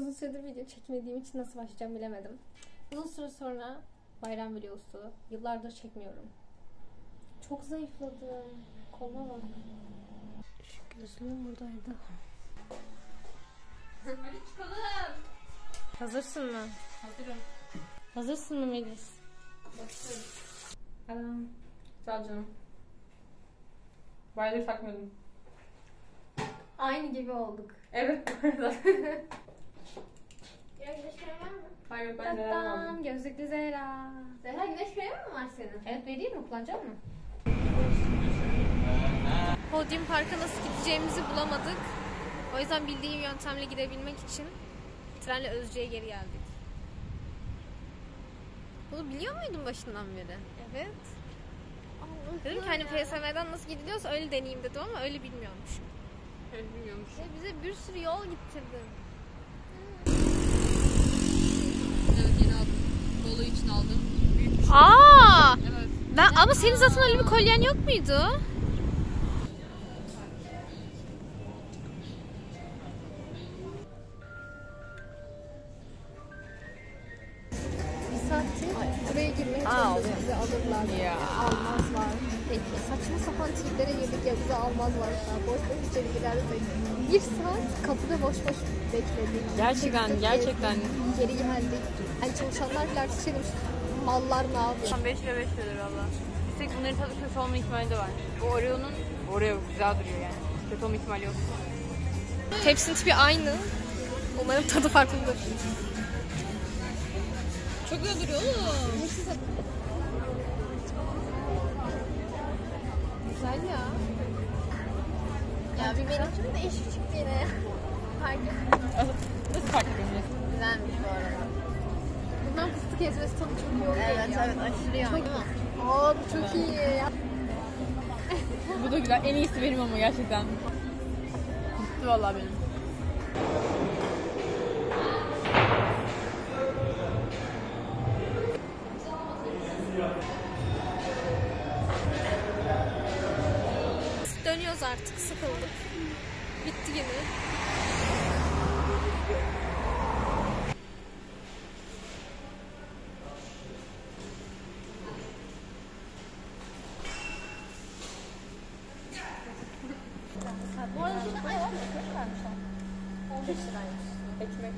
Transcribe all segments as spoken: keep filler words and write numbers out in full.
uzun süredir video çekmediğim için nasıl başlayacağım bilemedim. Uzun süre sonra bayram videosu. Yıllardır çekmiyorum. Çok zayıfladım. Koluma bak. Şu gözlüğüm buradaydı. Hadi çıkalım. Hazırsın mı? Hazırım. Hazırsın mı Melis? Başlıyorum. Sağ ol canım. Bayrağı takmadım. Aynı gibi olduk. Evet bu arada. Ya güneş kremi var mı? Hayır ben neler Tamam, aldım. gözlüklü Zehra. Zehra güneş kremi mi var senin? Evet, vereyim mi? Kullanacak mısın? Podium Park'a nasıl gideceğimizi bulamadık. O yüzden bildiğim yöntemle gidebilmek için trenle Özce'ye geri geldik. Bunu biliyor muydun başından beri? Evet. Dedim ki hani F S M'den nasıl gidiliyorsa öyle deneyeyim dedim ama öyle bilmiyormuşum. Öyle bilmiyormuş. Ve bize bir sürü yol gittirdin. Evet yeni aldım. Bolu için aldım. Aa! Evet. Ben ama senin zaten öyle bir kolyen yok muydu? Bir saattir buraya girmeye çalışıyoruz. Bizi alırlar. Ya. Almazlar. Peki saçma sapan triplere girdik ya bizi almazlar. Boş boş içeri girersek. Bir saat kapıda boş boş bekledik. Gerçekten Çıktık, gerçekten. gezdik, geri geldik. Hani çalışanlar bile artık şey demiş. Mallar ne yapıyor? beş ve beş verir valla. Bir tek bunların tadı kötü olma ihtimali de var. Bu Oreo'nun Oreo güzel duruyor yani. Kötü olma ihtimali yok. Hepsinin tipi aynı. Umarım tadı farklıdır. Çok güzel duruyor oğlum. Güzel ya. Ya bir benimkinin de eşi çıktı yine. Fark ettim. Nasıl fark ediyorsun? Güzelmiş bu arada. Bundan fıstık ezmesi tadı çok iyi oluyor. Evet ya. evet aşırı yani. Aa bu çok iyi. Bu da güzel. En iyisi benim ama gerçekten. Bitti vallahi benim. Dönüyoruz artık. Sıkıldık. Bitti günü. Bu arada şimdi ay var mı? Ekmek vermişler. on beş liraymış. Ekmek.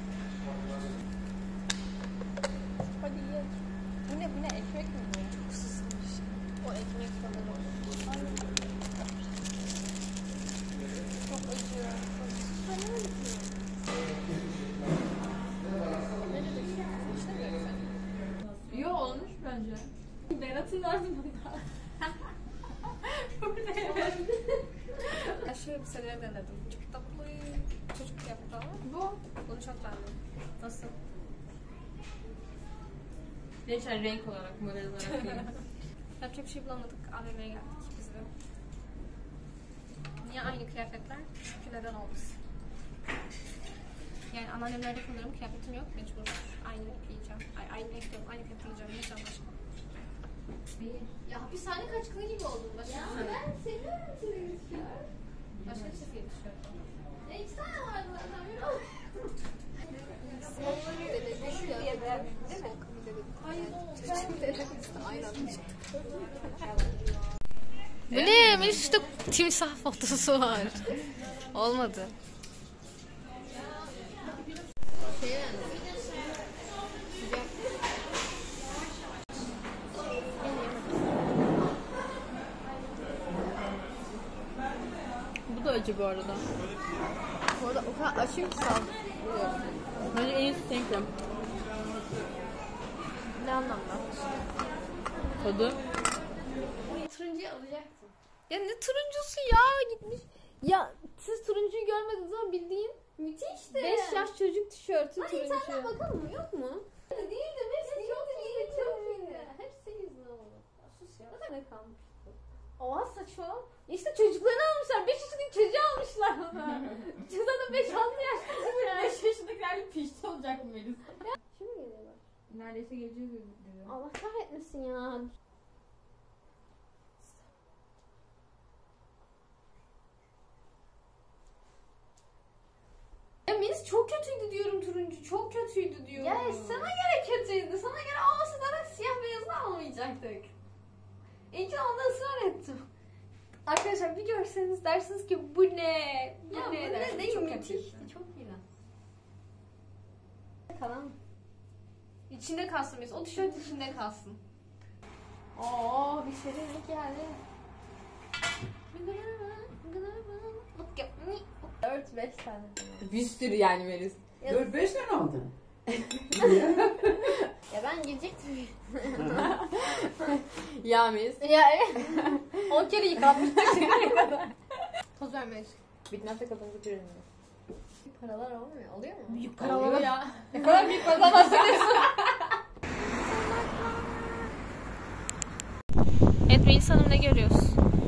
Hadi yiyelim. Bu ne bu ne ekmek mi bu? Çok susmuş. O ekmek sanırım. Çok acıyor. Sen ne düşünüyorsun? Yo olmuş bence. Berat'ın vardı bunda. Bu ne evet. Ben şu elbiseleri denedim. Çok tatlı. Çocuk yaptı ama. Bu. Bunu çok beğendim. Nasıl? Geçen renk olarak, model olarak değil. Yapacak bir şey bulamadık. A V M'ye geldik biz de. Niye aynı kıyafetler? Çünkü neden olmasın? Yani anneannemlerde kullanırım. Kıyafetim yok. Mecbur. Aynı renk giyeceğim. Ay, aynı renk yok. Aynı kıyafet giyeceğim. Ne can başka? Ya hapishane kaçkını gibi oldun. Başka Ya bir şey. ben seviyorum seni tişört. Başka bir şey tişört. Ya iki tane var zaten. Düşün diye de. Değil mi? Hayır o. Aynen. Bu ne? Mesut'ta timsah fotosu var. Olmadı. Bu da acı bu arada. Bu arada o kadar açayım ki sağ. Bence en iyisi senin krem. Ne anlamda? Tadı. Turuncuyu alacaksın. Ya ne turuncusu ya gitmiş. Ya siz turuncuyu görmediğiniz zaman bildiğin Müthiş de. beş yaş çocuk tişörtü Hadi internetten turuncu. bakalım mı? Yok mu? Değil de hepsi çok iyi. Çok iyi. Hepsi senin yüzünden oldu. Sus ya. Zaten ne kalmış? Oha saçma. İşte çocuklarını almışlar. beş yaşındaki çocuğu almışlar ona. Zaten beş altı yaşında. beş yaşındakilerle pişti olacak mı Melis? Şimdi geliyorlar. Neredeyse geleceğiz dedi. Allah kahretmesin ya. Ya Melis çok kötüydü diyorum turuncu. Çok kötüydü diyorum. Ya sana göre kötüydü. Sana göre olmasa da siyah beyazını almayacaktık. İlk onda ısrar ettim. Arkadaşlar bir görseniz dersiniz ki bu ne? Bu Ya ne? bu dersiniz. ne değil Çok müthişti. kötüydü. Çok iyi lan. Kalan. İçinde kalsın Melis. O tişört içinde kalsın. Oo bir serinlik geldi. dört beş tane. Bir sürü yani Melis. dört beş tane aldın. Ya ben gidecektim. Ya Melis. Ya on kere yıkanmıştır şimdiye kadar. Toz vermeyiz. Bitmezse kapınızı kırın. Paralar olmuyor. Oluyor mu? Büyük Oluyor ya. Ne kadar büyük paralar bahsediyorsun. Evet Melis Hanım, ne görüyoruz?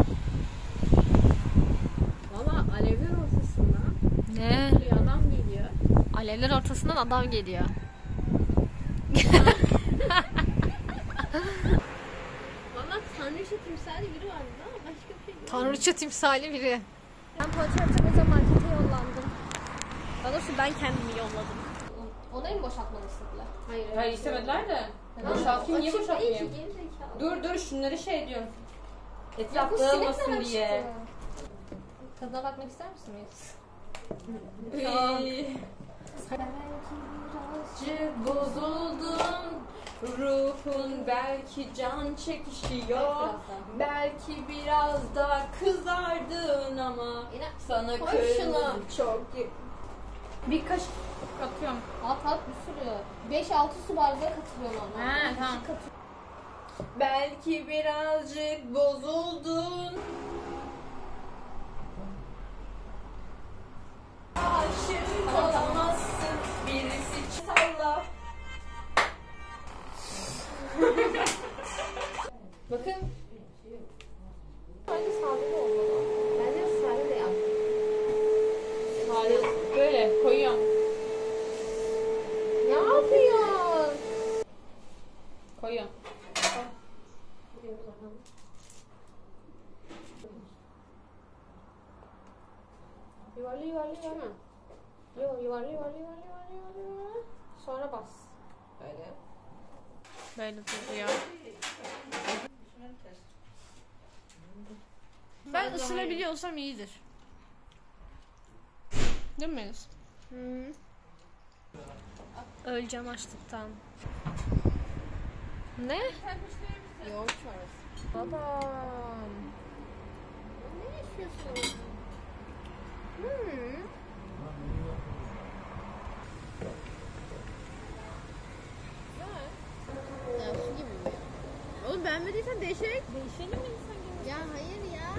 Valla alevler ortasında Ne? bir adam geliyor. Alevler ortasından adam geliyor. Valla tanrıça timsali biri vardı ama başka bir şey yok. Tanrıça timsali biri. Ben poğaça yapacağım, markete yollandım. Daha doğrusu ben kendimi yolladım. Onları mı boşaltmanı istediler? Hayır. Hayır istemediler de. Neden? Boşaltayım, niye Açık boşaltmayayım? değil ki, geri zekalı. Dur dur şunları şey diyorum. Ya Etraf bu sinek dağılmasın neden diye. çıktı? Tadına bakmak ister misin Melis? Iy. Birazcık bozuldun, ruhun belki can çekişiyor. Belki biraz da kızardın ama Yine sana koy kırmızı şunu. çok y- bir kaşık atıyorum. At at bir sürü. beş altı su bardağı katılıyor onlar. Ha, Bir tamam. kişi katıyor. Belki birazcık bozuldun. Aşık olamazsın, birisi salla. Bakın. Bence sade de olmalı. Bence sade de yap. Hayır, böyle koyuyorum. Ne yapıyorsun? Koyuyorum. Yuvarlı yuvarlı yuvarlı. Yok yuvarlı yuvarlı yuvarlı yuvarlı yuvarlı. Sonra bas. Böyle. Böyle duruyor. Ben ısırabiliyorsam iyidir. Değil mi Melis? Hı. Öleceğim açlıktan. Ne? Yoğurt çorbası. Babam. Ne yaşıyorsun? Hmm. Ya su gibi mi ya? Oğlum beğenmediysen değişerek. Değişelim mi insan gibi? Ya hayır ya.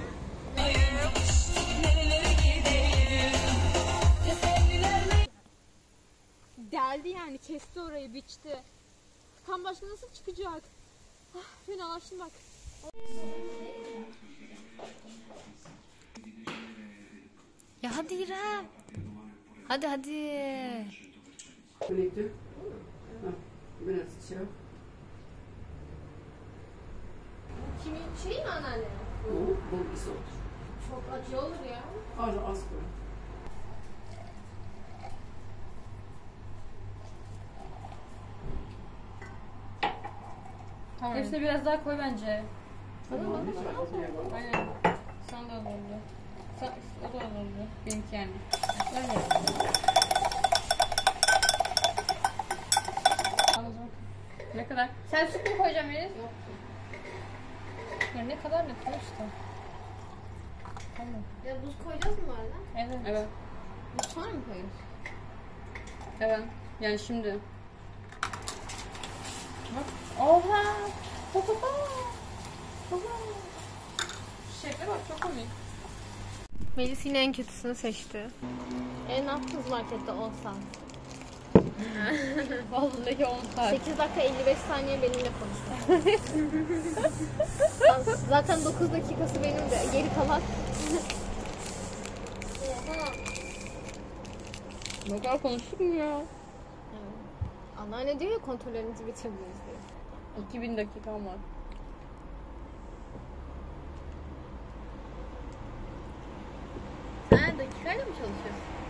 Deldi yani, kesti orayı, biçti. Kan başka nasıl çıkacak? Ah, fenalaştım bak. Ya hadi İrem. Hadi hadi. Connector. Ha, biraz şey. Kimin şey mi anneanne? Bu, bu isot. Çok acı olur ya. Az az koy. Tamam. Hepsine biraz daha koy bence. Tamam, bir tane diye bak. Aynen. Sen de oldu. Sen, o da oldu. Benimki yani. Öyle. Al o zaman. Ne kadar? Sen süt mü koyacaksın Melis? Yok. Ya ne kadar ne koy işte. Tamam. Ya buz koyacağız mı hala? Evet. Evet. Buz sonra mı koyuyoruz? Evet. Yani şimdi. Bak. Oha! Oha! Oha! Şekle bak, çok komik. Melis yine en kötüsünü seçti. E ne yaptınız markette on saat? Vallahi on saat. sekiz dakika elli beş saniye benimle konuştu. Zaten dokuz dakikası benim de. Geri kalan. Ne kadar konuştuk mu ya? Anneanne diyor ya kontrollerinizi bitirdiniz diye. iki bin dakikam var. Sen dakikayla mı çalışıyorsun?